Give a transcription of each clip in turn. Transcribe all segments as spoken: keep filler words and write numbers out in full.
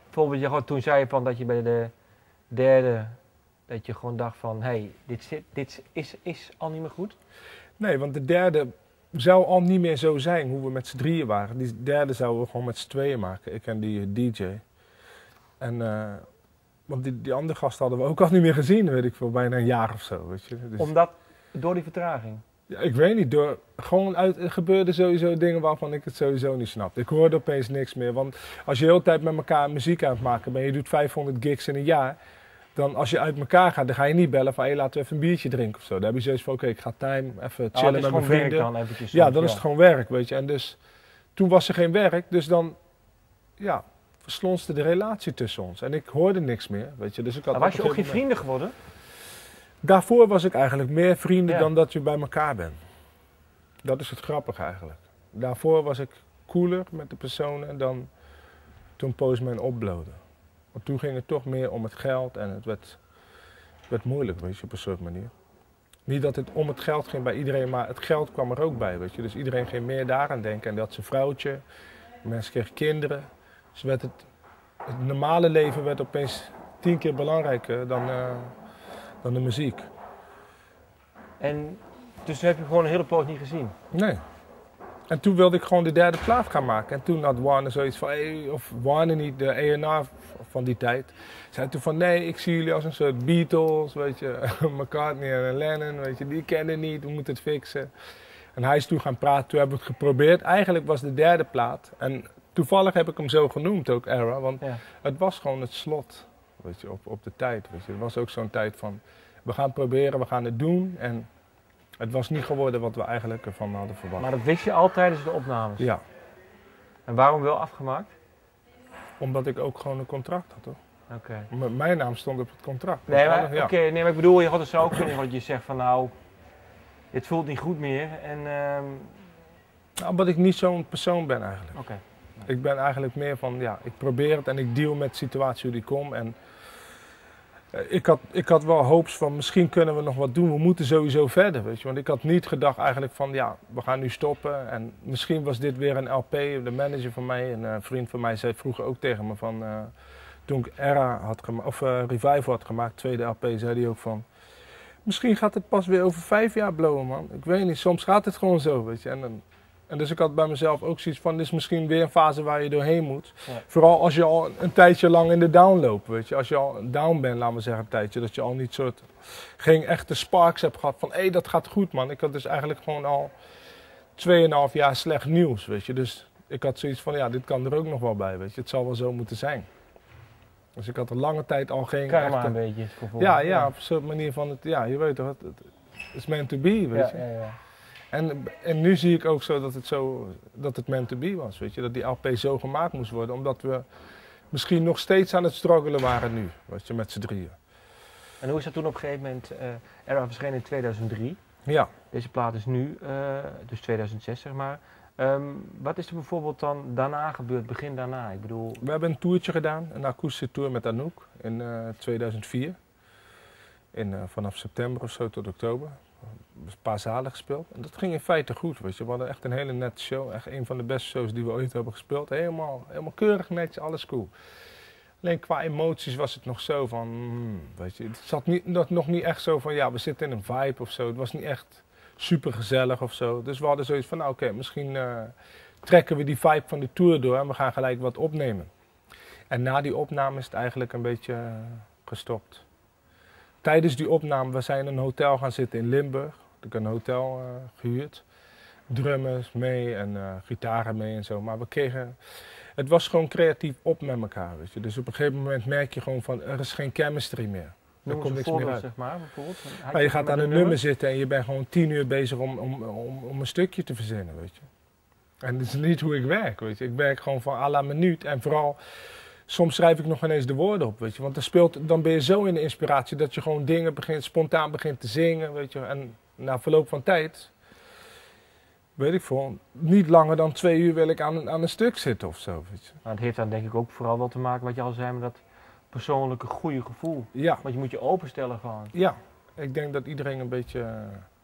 bijvoorbeeld je gewoon toen zei je van dat je bij de derde, dat je gewoon dacht van, hé, hey, dit, zit, dit is, is al niet meer goed? Nee, want de derde zou al niet meer zo zijn hoe we met z'n drieën waren. Die derde zouden we gewoon met z'n tweeën maken, ik en die D J. En, uh, want die, die andere gasten hadden we ook al niet meer gezien, weet ik veel, bijna een jaar of zo, weet je. Dus, Omdat, door die vertraging? ja, ik weet niet, door, gewoon uit, er gebeurden sowieso dingen waarvan ik het sowieso niet snapte. Ik hoorde opeens niks meer, want als je de hele tijd met elkaar muziek aan het maken bent, je doet vijfhonderd gigs in een jaar, dan als je uit elkaar gaat, dan ga je niet bellen van, hé, laten we even een biertje drinken of zo. Dan heb je zoiets van, oké, okay, ik ga time, even chillen oh, met mijn vrienden. Dan eventjes, ja, dan is het gewoon werk, weet je. En dus, toen was er geen werk, dus dan, ja, verslonste de relatie tussen ons. En ik hoorde niks meer, weet je. Dus ik had was je ook geen moment... vrienden geworden? Daarvoor was ik eigenlijk meer vrienden ja. dan dat je bij elkaar bent. Dat is het grappige eigenlijk. Daarvoor was ik cooler met de personen dan toen Postman opblode. Want toen ging het toch meer om het geld en het werd, het werd moeilijk, weet je, op een soort manier. Niet dat het om het geld ging bij iedereen, maar het geld kwam er ook bij, weet je. Dus iedereen ging meer daaraan denken en dat zijn vrouwtje, mensen kregen kinderen. Dus werd het, het normale leven werd opeens tien keer belangrijker dan, uh, dan de muziek. En dus heb je gewoon een hele poos niet gezien? Nee. En toen wilde ik gewoon de derde plaat gaan maken. En toen had Warner zoiets van, hey, of Warner niet, de A en R van die tijd, zei toen van, nee, ik zie jullie als een soort Beatles, weet je, McCartney en Lennon, weet je, die kennen niet, we moeten het fixen. En hij is toen gaan praten, toen hebben we het geprobeerd. Eigenlijk was de derde plaat, en toevallig heb ik hem zo genoemd ook, Era, want ja. Het was gewoon het slot, weet je, op, op de tijd, weet je. Het was ook zo'n tijd van, we gaan het proberen, we gaan het doen, en het was niet geworden wat we eigenlijk ervan hadden verwacht. Maar dat wist je al tijdens de opnames? Ja. En waarom wel afgemaakt? Omdat ik ook gewoon een contract had, toch? Oké. Okay. Mijn naam stond op het contract. Nee, maar, ja. okay, nee, maar ik bedoel, je had het zo ook kunnen, want je zegt van nou, dit voelt niet goed meer. En, um... nou, omdat ik niet zo'n persoon ben eigenlijk. Oké. Okay. Ik ben eigenlijk meer van, ja, ik probeer het en ik deal met de situatie hoe die komt. En Ik had, ik had wel hoops van misschien kunnen we nog wat doen, we moeten sowieso verder, weet je. Want ik had niet gedacht eigenlijk van ja, we gaan nu stoppen en misschien was dit weer een L P. De manager van mij, een uh, vriend van mij, zei vroeger ook tegen me van, uh, toen ik Era had gemaakt, of uh, Revival had gemaakt, tweede L P, zei hij ook van, misschien gaat het pas weer over vijf jaar blowen, man. Ik weet niet, soms gaat het gewoon zo, weet je. En, en, En dus ik had bij mezelf ook zoiets van, dit is misschien weer een fase waar je doorheen moet. Ja. Vooral als je al een tijdje lang in de down loopt, weet je. Als je al down bent, laten we zeggen, een tijdje, dat je al niet soort, geen echte sparks hebt gehad van, hé, hey, dat gaat goed, man. Ik had dus eigenlijk gewoon al tweeënhalf jaar slecht nieuws, weet je. Dus ik had zoiets van, ja, dit kan er ook nog wel bij, weet je. Het zal wel zo moeten zijn. Dus ik had een lange tijd al geen Karma echte... een beetje. Ja, ja, op zo'n manier van, het, ja, je weet toch, het, het is meant to be, weet je. Ja, ja, ja. En, en nu zie ik ook zo dat het, zo dat het meant to be was, weet je. Dat die L P zo gemaakt moest worden, omdat we misschien nog steeds aan het struggelen waren nu, weet je, met z'n drieën. En hoe is dat toen op een gegeven moment, uh, Era verscheen in tweeduizend drie. Ja. Deze plaat is nu, uh, dus tweeduizend zes zeg maar. Um, wat is er bijvoorbeeld dan daarna gebeurd, begin daarna? Ik bedoel... We hebben een toertje gedaan, een akoestische tour met Anouk in uh, tweeduizend vier. In, uh, vanaf september of zo tot oktober. Een paar zalen gespeeld. En dat ging in feite goed, weet je. We hadden echt een hele nette show. Echt een van de beste shows die we ooit hebben gespeeld. Helemaal, helemaal keurig netjes, alles cool. Alleen qua emoties was het nog zo van, hmm, weet je. Het zat niet, nog niet echt zo van, ja, we zitten in een vibe of zo. Het was niet echt super gezellig of zo. Dus we hadden zoiets van, nou oké, okay, misschien uh, trekken we die vibe van de tour door en we gaan gelijk wat opnemen. En na die opname is het eigenlijk een beetje uh, gestopt. Tijdens die opname, we zijn in een hotel gaan zitten in Limburg. Ik heb een hotel uh, gehuurd. Drummers mee en uh, gitaren mee en zo. Maar we kregen... Het was gewoon creatief op met elkaar, weet je. Dus op een gegeven moment merk je gewoon van, er is geen chemistry meer. Er komt niks meer uit. Zeg maar, bijvoorbeeld. Maar je gaat aan een nummer zitten en je bent gewoon tien uur bezig om, om, om, om een stukje te verzinnen, weet je. En dat is niet hoe ik werk, weet je. Ik werk gewoon van à la minuut en vooral... Soms schrijf ik nog ineens de woorden op, weet je. Want dan, speelt, dan ben je zo in de inspiratie dat je gewoon dingen begint, spontaan begint te zingen, weet je. En na verloop van tijd, weet ik veel, niet langer dan twee uur wil ik aan, aan een stuk zitten of zo, weet je. Maar het heeft dan denk ik ook vooral wel te maken, wat je al zei, met dat persoonlijke goede gevoel. Ja. Want je moet je openstellen gewoon. Ja, ik denk dat iedereen een beetje uh,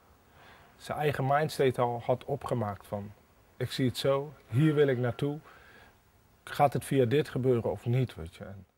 zijn eigen mindstate al had opgemaakt van, ik zie het zo, hier wil ik naartoe. gaat het via dit gebeuren of niet, weet je. En